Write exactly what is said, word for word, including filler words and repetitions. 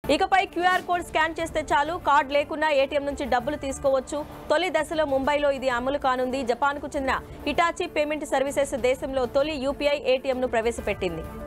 ఇకపై QR code scan చేస్తే చాలు కార్డ్ లేకున్నా ఏటీఎం నుంచి డబ్బులు తీసుకోవచ్చు. తొలి దశలో ముంబైలో ఇది అమలు కానుంది. జపాన్కు చెందిన హిటాచీ పేమెంట్ సర్వీసెస్ దేశంలో తొలి యూపీఐ ఏటీఎంను ప్రవేశపెట్టింది.